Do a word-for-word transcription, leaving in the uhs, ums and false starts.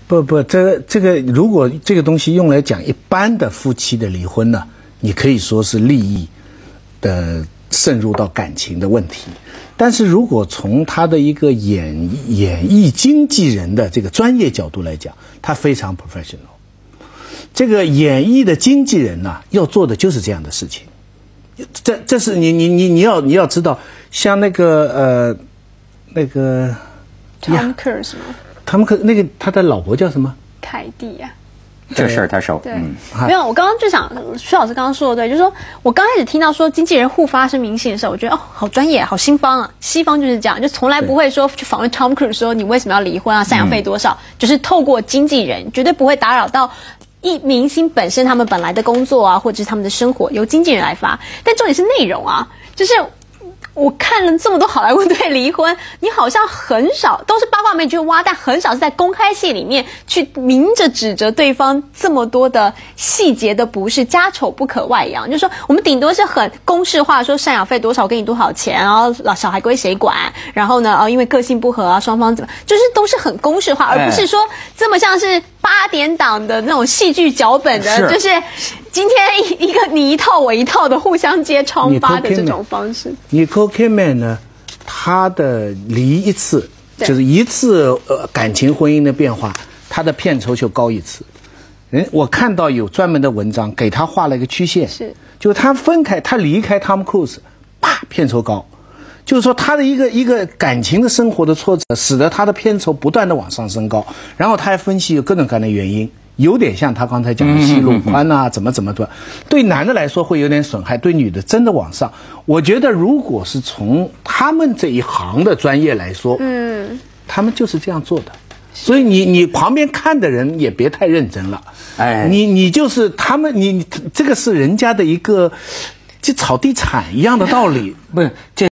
不不，这这个如果这个东西用来讲一般的夫妻的离婚呢，你可以说是利益的渗入到感情的问题。但是如果从他的一个演演艺经纪人的这个专业角度来讲，他非常 professional。这个演艺的经纪人呢、啊，要做的就是这样的事情。这这是你你你你要你要知道，像那个呃那个 Tom Cruise 吗？ 他们可那个他的老婆叫什么？ 凯蒂呀、啊。 这事儿他熟。 对，嗯、没有，我刚刚就想，徐老师刚刚说的对，就是说我刚开始听到说经纪人互发声明信的时候，我觉得哦，好专业，好西方啊，西方就是这样，就从来不会说去访问 Tom Cruise 说你为什么要离婚啊，赡养费多少，嗯、就是透过经纪人，绝对不会打扰到一明星本身他们本来的工作啊，或者是他们的生活，由经纪人来发。但重点是内容啊，就是。我看了这么多好莱坞队离婚，你好像很少都是八卦媒体去挖，但很少是在公开戏里面去明着指责对方这么多的细节的不是，家丑不可外扬。就是说，我们顶多是很公式化，说赡养费多少，我给你多少钱，然后老小孩归谁管，然后呢，哦，因为个性不合啊，双方怎么，就是都是很公式化，而不是说这么像是八点档的那种戏剧脚本的，是就是今天一个你一套我一套的互相揭疮疤的这种方式。 Nicole Kidman 呢，她的离一次就是一次呃感情婚姻的变化，她的片酬就高一次。人我看到有专门的文章给她画了一个曲线， 是就她分开，她离开 Tom Cruise， 啪片酬高，就是说她的一个一个感情的生活的挫折，使得她的片酬不断的往上升高。然后她还分析有各种各样的原因。有点像他刚才讲的戏路宽啊，怎么怎么的，对男的来说会有点损害，对女的真的往上。我觉得如果是从他们这一行的专业来说，嗯，他们就是这样做的。所以你你旁边看的人也别太认真了，哎，你你就是他们，你这个是人家的一个就炒地产一样的道理， 不是这。